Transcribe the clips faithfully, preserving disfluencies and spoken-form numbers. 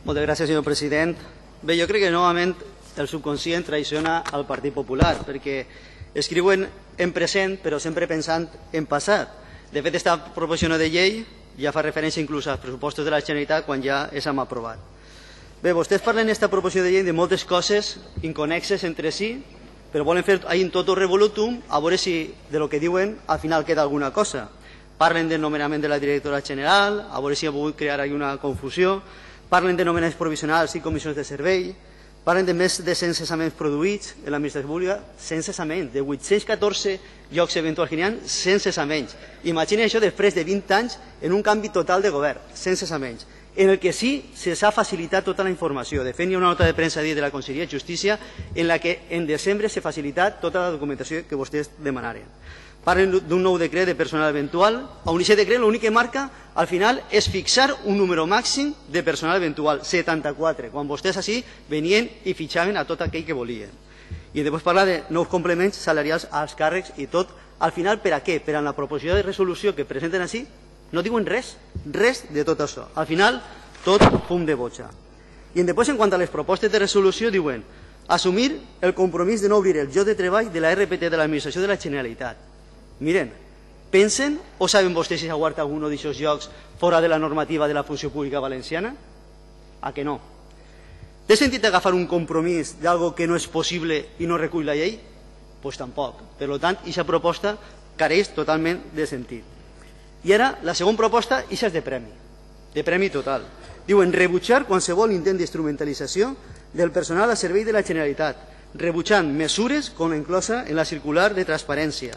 Moltes gràcies, senyor president. Bé, jo crec que novament el subconscient traiciona al Partit Popular, perquè escriuen en present però sempre pensant en passat. De fet, aquesta proposició de llei ja fa referència inclús als pressupostos de la Generalitat quan ja s'han aprovat. Bé, vostès parlen en aquesta proposició de llei de moltes coses inconexes entre si, però volen fer ahí en toto revolutum a veure si de lo que diuen al final queda alguna cosa. Parlen del nomenament de la directora general, a veure si ha volgut crear ahí una confusió. Parlen de nomenaments provisionals i comissions de servei, parlen de més de cent cessaments produïts en l'administració pública, cent cessaments, de vuit-cents catorze llocs eventuals que n'hi ha, cent cessaments. Imaginen això després de vint anys en un canvi total de govern, cent cessaments, en el que sí se s'ha facilitat tota la informació. De fet, hi ha una nota de premsa de la Conselleria de Justícia en la que en desembre s'ha facilitat tota la documentació que vostès demanaren. Parlen d'un nou decret de personal eventual, on aquest decret l'únic que marca al final és fixar un número màxim de personal eventual, setanta-quatre, quan vostès així venien i fitxaven a tot aquell que volien. I després parla de nous complements salarials als càrrecs i tot. Al final, per a què? Per a la proposició de resolució que presenten així, no diuen res, res de tot això. Al final, tot fum de botxa. I després, en quant a les propostes de resolució, diuen assumir el compromís de no obrir el lloc de treball de la R P T de l'Administració de la Generalitat. Miren, pensen o saben vostès si s'aguarda algun d'aquests llocs fora de la normativa de la funció pública valenciana? A que no? Té sentit agafar un compromís d'algo que no és possible i no recull la llei? Doncs tampoc. Per tant, aquesta proposta careix totalment de sentit. I ara, la segona proposta, això és de premi, de premi total. Diuen rebutjar qualsevol intent d'instrumentalització del personal al servei de la Generalitat, rebutjant mesures com la inclosa en la circular de transparència.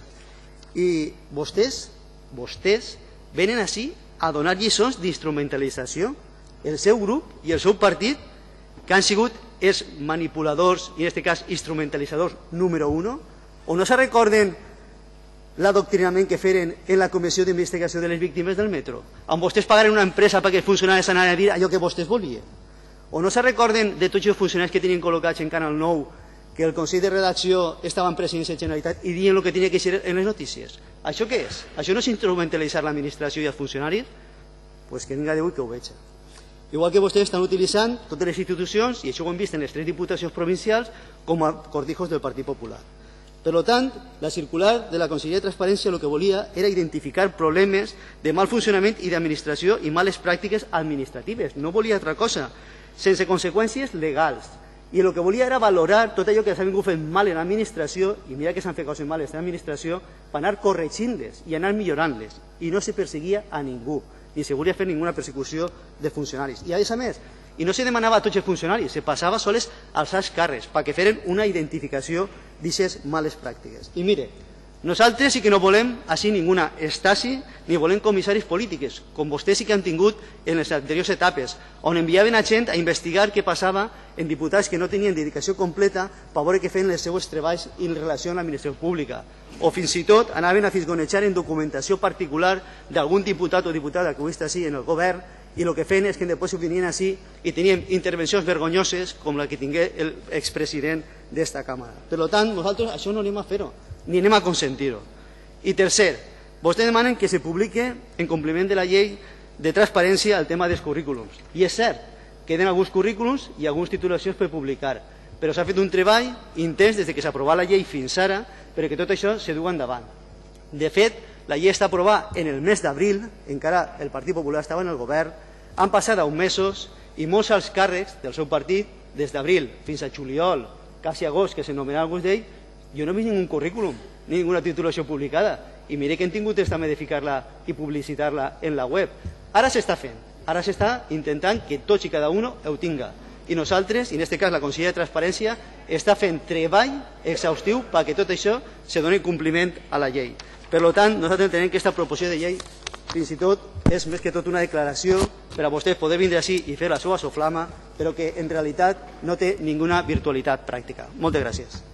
I vostès, vostès venen així a donar lliçons d'instrumentalització. El seu grup i el seu partit, que han sigut els manipuladors i en aquest cas instrumentalitzadors número uno, o no se recorden l'adoctrinament que feren en la Comissió d'Investigació de les Víctimes del Metro, on vostès pagaren una empresa perquè els funcionaris anaven a dir allò que vostès volien? O no se recorden de tots els funcionaris que tenien col·locats en Canal nou que el Consell de Redacció estava en Presidència de la Generalitat i dient el que tenia que ser en les notícies? Això què és? Això no és instrumentalitzar l'administració i els funcionaris? Doncs que vinga d'avui que ho veig. Igual que vostès estan utilitzant totes les institucions, i això ho hem vist en les tres diputacions provincials, com a cortijos del Partit Popular. Per tant, la circular de la Conselleria de Transparència el que volia era identificar problemes de mal funcionament i d'administració i males pràctiques administratives. No volia altra cosa, sense conseqüències legals. I el que volia era valorar tot allò que s'ha vingut fent mal en l'administració, i mira que s'han fet coses males en l'administració, per anar corregint-les i anar millorant-les. I no se perseguia a ningú, ni se volia fer ninguna persecució de funcionaris. I a més, i no se demanava a tots els funcionaris, se passava sols als alts càrrecs, perquè feren una identificació d'aquestes males pràctiques. I mire, nosaltres sí que no volem així ninguna estasi ni volem comissaris polítics, com vostès sí que han tingut en les anteriors etapes, on enviaven a gent a investigar què passava en diputats que no tenien dedicació completa per veure què feien els seus treballs en relació amb l'administració pública. O fins i tot anaven a fisgonejar en documentació particular d'algun diputat o diputada que avui està així en el govern, i el que feien és que després venien així i tenien intervencions vergonyoses com la que tingué l'expresident d'esta càmera. Per tant, nosaltres això no anem a fer-ho, ni anem a consentir-ho. I tercer, vostès demanen que se publique en compliment de la llei de transparència el tema dels currículums. I és cert, queden alguns currículums i algunes titulacions per publicar, però s'ha fet un treball intens des que s'ha aprovat la llei fins ara perquè tot això se du endavant. De fet, la llei està aprovada en el mes d'abril, encara el Partit Popular estava en el govern, han passat deu mesos i molts alts càrrecs del seu partit, des d'abril fins a juliol, quasi agost, que s'anomenaran alguns d'ells, jo no he vist ningú currículum, ni ninguna titulació publicada, i mire que hem tingut temps també de ficar-la i publicitar-la en la web. Ara s'està fent, ara s'està intentant que tots i cada un ho tinga. I nosaltres, i en aquest cas la Conselleria de Transparència, està fent treball exhaustiu perquè tot això se doni compliment a la llei. Per tant, nosaltres entenem que aquesta proposició de llei fins i tot és més que tot una declaració per a vostès poder vindre així i fer la seva soflama, però que en realitat no té ninguna virtualitat pràctica. Moltes gràcies.